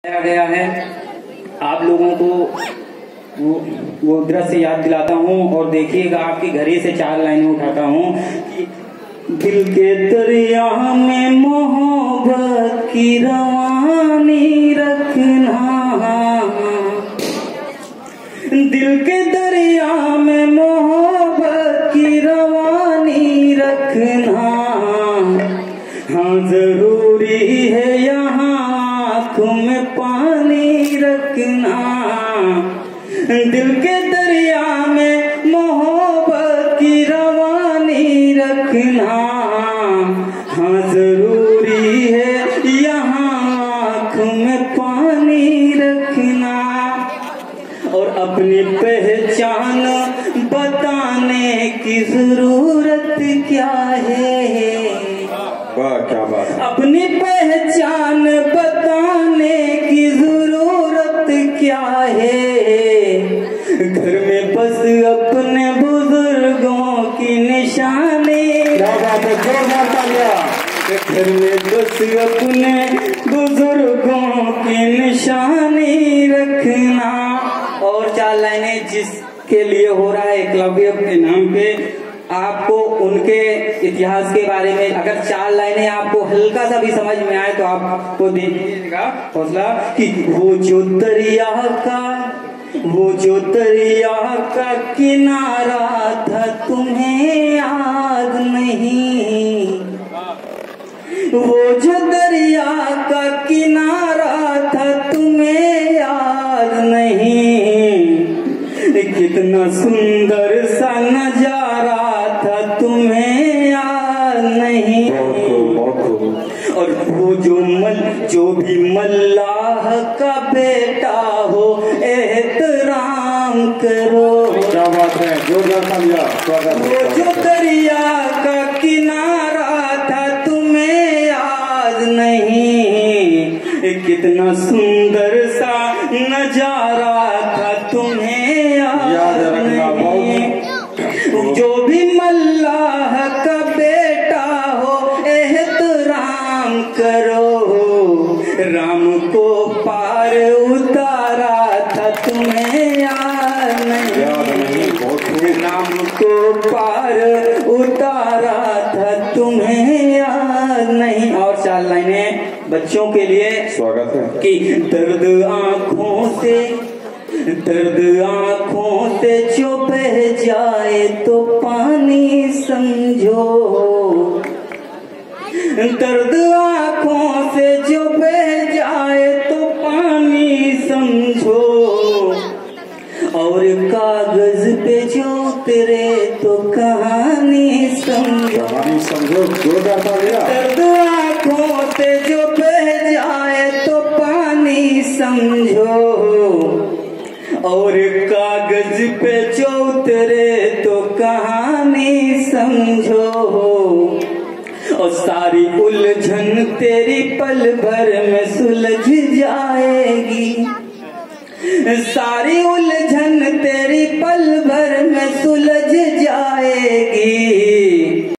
गया है। आप लोगों को वो दृश्य याद दिलाता हूँ और देखिएगा, आपकी घड़ी से 4 लाइनें उठाता हूँ कि दिल के दरिया में मोहब्बत की रवानी रखना, दिल के दरिया में मोहब्बत की रवानी रखना, हाँ जरूरी है यहाँ आँखों में पानी रखना, दिल के दरिया में मोहब्बत की रवानी रखना, हाँ जरूरी है यहाँ आँखों में पानी रखना, और अपनी पहचान बताने की जरूरत क्या है, वाह क्या बात है। अपनी पहचान बताने की जरूरत क्या है, घर में बस अपने बुजुर्गों की निशानी, क्या बात है, जोरदार तालियां। घर में बस अपने बुजुर्गों की निशानी रखना। और 4 लाइनें जिसके लिए हो रहा है एकलव्य के नाम पे, आपको उनके इतिहास के बारे में अगर 4 लाइनें आपको हल्का सा भी समझ में आए तो आपको देखिएगा हौसला कि वो जो दरिया का किनारा था तुम्हें याद नहीं, वो जो दरिया का किनारा था तुम्हें याद नहीं, कितना सुंदर सा नजारा था तुम्हें याद नहीं, और वो जो भी मल्लाह का बेटा हो एहतराम करो, क्या बात है, जोरदार तालियां। स्वागत है। वो जो दरिया का किनारा था तुम्हें याद नहीं, कितना सुंदर सा नजारा था तुम्हें याद नहीं, जो भी मल्लाह का बेटा हो एहतराम करो, राम को पार उतारा था तुम्हें याद नहीं, राम को पार उतारा था तुम्हें याद नहीं। और 4 लाइनें बच्चों के लिए स्वागत है कि दर्द आँखों से जो बह जाए तो पानी समझो, दर्द आँखों से जो बह जाए तो पानी समझो, और कागज पे जो उतरे तो कहानी समझो, जोरदार तालियां। दर्द आँखों से जो बह जाए तो पानी समझो, और कागज पे जो उतरे तो कहानी समझो, और सारी उलझन तेरी पल भर में सुलझ जाएगी,